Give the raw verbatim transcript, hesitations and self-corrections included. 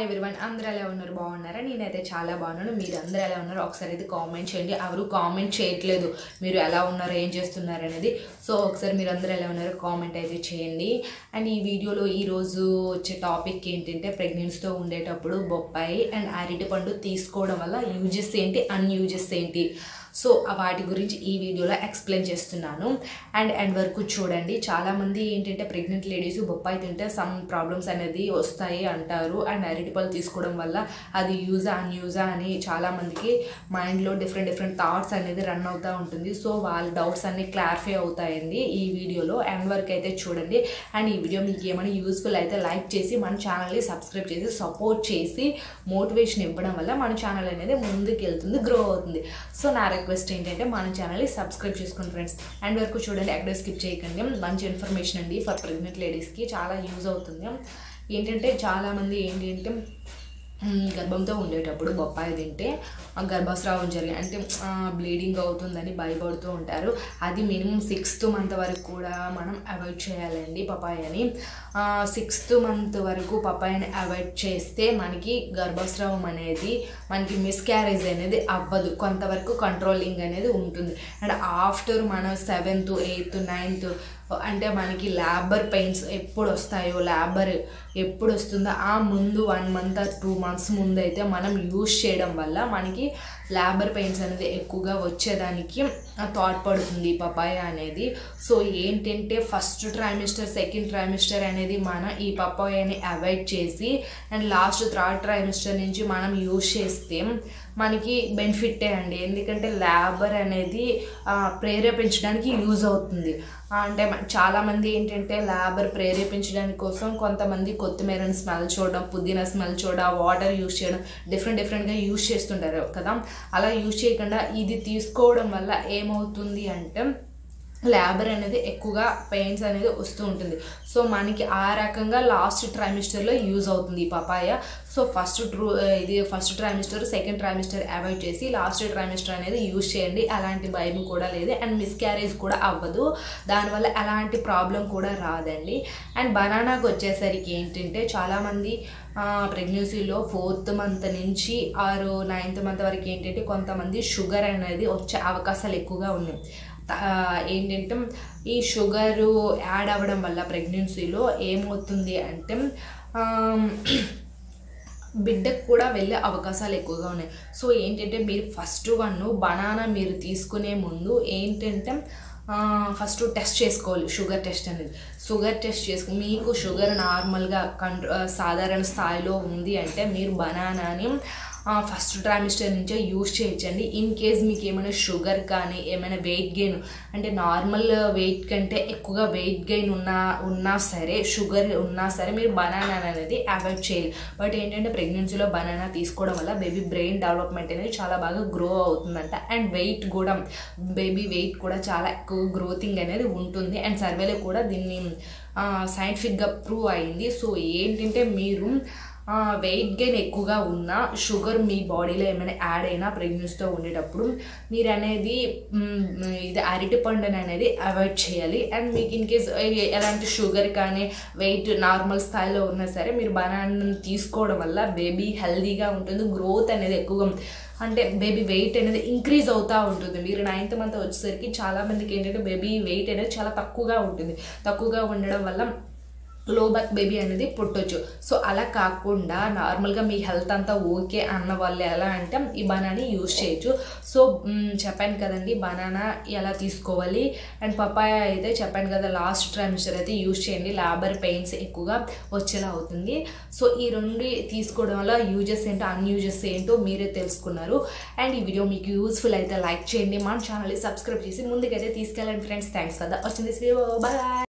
Everyone అందరూ ఎలా ఉన్నారు బాగున్నారా నేనైతే చాలా బాగున్నాను మీరు అందరూ ఎలా ఉన్నారు ఒకసారి అయితే కామెంట్ చేయండి ఎవరు కామెంట్ చేయట్లేదు మీరు ఎలా ఉన్నారు ఏం చేస్తున్నారు అనేది సో ఒకసారి మీరు అందరూ ఎలా ఉన్నారు కామెంట్ అయితే చేయండి అండ్ ఈ వీడియోలో ఈ రోజు వచ్చే టాపిక్ ఏంటంటే ప్రెగ్నెన్సీతో ఉండేటప్పుడు బొప్పాయి అండ్ అరటి పండు తీసుకోవడం వల్ల యూజెస్ ఏంటి అన్యూజెస్ ఏంటి సో వాటి గురించి ఈ వీడియోలో ఎక్స్ప్లెయిన్ చేస్తున్నాను అండ్ ఎండ్ వరకు చూడండి చాలామంది ఏంటంటే ప్రెగ్నెంట్ లేడీస్ బొప్పాయి తింటే సమ్ ప్రాబ్లమ్స్ అనేది వస్తాయి అంటారు అండ్ అరటిపళ్ళు తీసుకోవడం వల్ల అది యూజా అన్యూజా అని చాలామందికి మైండ్లో డిఫరెంట్ డిఫరెంట్ థాట్స్ అనేది రన్ అవుతూ ఉంటుంది సో వాళ్ళ డౌట్స్ అన్నీ క్లారిఫై అవుతాయండి ఈ వీడియోలో ఎండ్ వరకు అయితే చూడండి అండ్ ఈ వీడియో మీకు ఏమైనా యూస్ఫుల్ అయితే లైక్ చేసి మన ఛానల్ని సబ్స్క్రైబ్ చేసి సపోర్ట్ చేసి మోటివేషన్ ఇవ్వడం వల్ల మన ఛానల్ అనేది ముందుకు వెళ్తుంది గ్రో అవుతుంది సో నా రిక్వెస్ట్ ఏంటంటే మన ఛానల్ని సబ్స్క్రైబ్ చేసుకోండి ఫ్రెండ్స్ అండ్ వరకు చూడండి ఎక్కడ స్కిప్ చేయకండి మంచి ఇన్ఫర్మేషన్ అండి ఫర్ ప్రెగ్నెంట్ లేడీస్కి చాలా యూజ్ అవుతుంది ఏంటంటే చాలామంది ఏంటి అంటే గర్భంతో ఉండేటప్పుడు బొప్పాయి తింటే గర్భస్రావం జరిగి అంటే బ్లీడింగ్ అవుతుందని భయపడుతూ ఉంటారు అది మినిమం సిక్స్త్ మంత్ వరకు కూడా మనం అవాయిడ్ చేయాలండి పపాయని సిక్స్త్ మంత్ వరకు పపాయని అవాయిడ్ చేస్తే మనకి గర్భస్రావం అనేది మనకి మిస్క్యారేజ్ అనేది అవ్వదు కొంతవరకు కంట్రోలింగ్ అనేది ఉంటుంది అండ్ ఆఫ్టర్ మన సెవెంత్ ఎయిత్ నైన్త్ అంటే మనకి లేబర్ పెయిన్స్ ఎప్పుడు వస్తాయో లేబర్ ఎప్పుడు వస్తుందో ఆ ముందు వన్ మంత్ టూ మంత్స్ ముందు అయితే మనం యూజ్ చేయడం వల్ల మనకి లేబర్ పెయిన్స్ అనేది ఎక్కువగా వచ్చేదానికి థాట్ పడుతుంది పపాయ అనేది సో ఏంటంటే ఫస్ట్ ట్రైమిస్టర్ సెకండ్ ట్రైమిస్టర్ అనేది మనం ఈ పపాయని అవాయిడ్ చేసి అండ్ లాస్ట్ థర్డ్ ట్రైమిస్టర్ నుంచి మనం యూజ్ చేస్తే మనకి బెనిఫిటే అండి ఎందుకంటే లేబర్ అనేది ప్రేరేపించడానికి యూజ్ అవుతుంది అంటే చాలామంది ఏంటంటే లేబర్ ప్రేరేపించడానికి కోసం కొంతమంది కొత్తిమీరని స్మెల్ చూడడం పుదీనా స్మెల్ చూడడం వాటర్ యూజ్ చేయడం డిఫరెంట్ డిఫరెంట్గా యూజ్ చేస్తుంటారు కదా అలా యూజ్ చేయకుండా ఇది తీసుకోవడం వల్ల ఏమవుతుంది అంటే లేబర్ అనేది ఎక్కువగా పెయిన్స్ అనేది వస్తూ ఉంటుంది సో మనకి ఆ రకంగా లాస్ట్ ట్రైమిస్టర్లో యూజ్ అవుతుంది ఈ పపాయ సో ఫస్ట్ ట్రూ ఇది first trimester second trimester avoid చేసి లాస్ట్ ట్రైమిస్టర్ అనేది యూజ్ చేయండి అలాంటి భయం కూడా లేదు అండ్ మిస్క్యారేజ్ కూడా అవ్వదు దానివల్ల ఎలాంటి ప్రాబ్లం కూడా రాదండి అండ్ బనానాకు వచ్చేసరికి ఏంటంటే చాలామంది ప్రెగ్నెన్సీలో ఫోర్త్ మంత్ నుంచి ఆరు నైన్త్ మంత్ వరకు ఏంటంటే కొంతమంది షుగర్ అనేది వచ్చే అవకాశాలు ఎక్కువగా ఉన్నాయి ఏంటంటే ఈ షుగరు యాడ్ అవ్వడం వల్ల ప్రెగ్నెన్సీలో ఏమవుతుంది అంటే బిడ్డకు కూడా వెళ్ళే అవకాశాలు ఎక్కువగా ఉన్నాయి సో ఏంటంటే మీరు ఫస్ట్ వన్ బనానా మీరు తీసుకునే ముందు ఏంటంటే ఫస్ట్ టెస్ట్ చేసుకోవాలి షుగర్ టెస్ట్ అనేది షుగర్ టెస్ట్ చేసుకుని మీకు షుగర్ నార్మల్గా కంట్రో సాధారణ స్థాయిలో ఉంది అంటే మీరు బనానాని ఫస్ట్ ట్రైమిస్టర్ నుంచే యూజ్ చేయొచ్చండి ఇన్ కేస్ మీకు ఏమైనా షుగర్ కానీ ఏమైనా వెయిట్ గెయిన్ అంటే నార్మల్ వెయిట్ కంటే ఎక్కువగా వెయిట్ గెయిన్ ఉన్నా ఉన్నా సరే షుగర్ ఉన్నా సరే మీరు బనానా అనేది అవాయిడ్ చేయాలి బట్ ఏంటంటే ప్రెగ్నెన్సీలో బనానా తీసుకోవడం వల్ల బేబీ బ్రెయిన్ డెవలప్మెంట్ అనేది చాలా బాగా గ్రో అవుతుందంట అండ్ వెయిట్ కూడా బేబీ వెయిట్ కూడా చాలా ఎక్కువ గ్రోతింగ్ అనేది ఉంటుంది అండ్ సర్వేలో కూడా దీన్ని సైంటిఫిక్గా ప్రూవ్ అయింది సో ఏంటంటే మీరు వెయిట్ గెయిన్ ఎక్కువగా ఉన్న షుగర్ మీ బాడీలో ఏమైనా యాడ్ అయినా ప్రెగ్నెన్సీతో ఉండేటప్పుడు మీరు అనేది ఇది అరటి పండుని అనేది అవాయిడ్ చేయాలి అండ్ మీకు ఇన్ కేస్ ఎలాంటి షుగర్ కానీ వెయిట్ నార్మల్ స్థాయిలో ఉన్నా సరే మీరు బనానా తీసుకోవడం వల్ల బేబీ హెల్దీగా ఉంటుంది గ్రోత్ అనేది ఎక్కువగా అంటే బేబీ వెయిట్ అనేది ఇంక్రీజ్ అవుతూ ఉంటుంది మీరు నైన్త్ మంత్ వచ్చేసరికి చాలామందికి ఏంటంటే బేబీ వెయిట్ అనేది చాలా తక్కువగా ఉంటుంది తక్కువగా ఉండడం వల్ల లో బర్త్ బేబీ అనేది పుట్టొచ్చు సో అలా కాకుండా నార్మల్గా మీ హెల్త్ అంతా ఓకే అన్న వాళ్ళు ఎలా అంటే ఈ బనానాని యూజ్ చేయొచ్చు సో చెప్పాను కదండి బనానా ఎలా తీసుకోవాలి అండ్ పపాయ అయితే చెప్పాను కదా లాస్ట్ ట్రైమిస్టర్ అయితే యూజ్ చేయండి లేబర్ పెయిన్స్ ఎక్కువగా వచ్చేలా అవుతుంది సో ఈ రెండు తీసుకోవడం వల్ల యూజెస్ ఏంటో అన్యూజెస్ ఏంటో మీరే తెలుసుకున్నారు అండ్ ఈ వీడియో మీకు యూస్ఫుల్ అయితే లైక్ చేయండి మన ఛానల్ని సబ్స్క్రైబ్ చేసి ముందుకైతే తీసుకెళ్ళండి ఫ్రెండ్స్ థ్యాంక్స్ కదా వచ్చింది బాయ్.